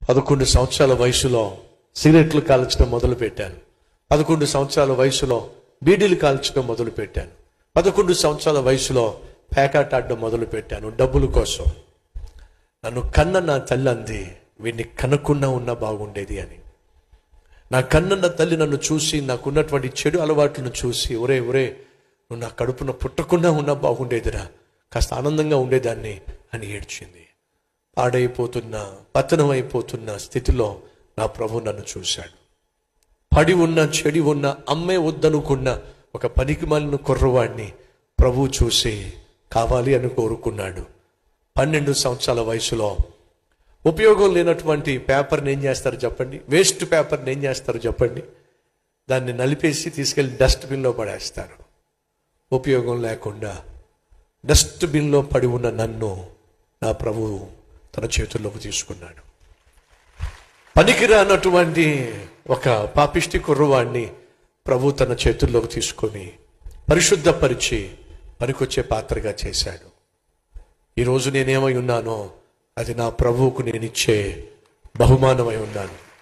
11 సంవత్సరాల వయసులో సిగరెట్లు కాల్చడం మొదలు పెట్టాను. 11 సంవత్సరాల వయసులో బీడీలు కాల్చడం మొదలు పెట్టాను. 11 సంవత్సరాల వయసులో పేకాట ఆడడం మొదలు పెట్టాను డబ్బుల కోసం. నన్ను కన్న నా తల్లి అంది, వీడిని కనకుండా ఉన్నా బాగుండేది అని. నా కన్న తల్లి నన్ను చూసి, నాకున్నటువంటి చెడు అలవాట్లను చూసి, ఒరే నువ్వు నా కడుపున పుట్టకుండా ఉన్నా బాగుండేదిరా, కాస్త ఆనందంగా ఉండేదాన్ని అని ఏడ్చింది. పాడైపోతున్న, పతనం అయిపోతున్న స్థితిలో నా ప్రభు నన్ను చూశాడు. పడి ఉన్న, చెడి ఉన్న, అమ్మే వద్దనుకున్న ఒక పనికిమాలిన కుర్రవాడిని ప్రభు చూసి కావాలి అని కోరుకున్నాడు. 12 సంవత్సరాల వయసులో ఉపయోగం లేనటువంటి పేపర్ని ఏం చేస్తారు చెప్పండి? వేస్ట్ పేపర్ని ఏం చేస్తారు చెప్పండి? దాన్ని నలిపేసి తీసుకెళ్ళి డస్ట్బిన్లో పడేస్తారు. ఉపయోగం లేకుండా డస్ట్బిన్లో పడి ఉన్న నన్ను నా ప్రభు తన చేతుల్లోకి తీసుకున్నాడు. పనికిరానటువంటి ఒక పాపిష్టి కుర్రవాడిని ప్రభు తన చేతుల్లోకి తీసుకొని పరిశుద్ధపరిచి పనికొచ్చే పాత్రగా చేశాడు. ఈరోజు నేనేమై ఉన్నానో అది నా ప్రభువుకు నేనిచ్చే బహుమానమై ఉన్నాను.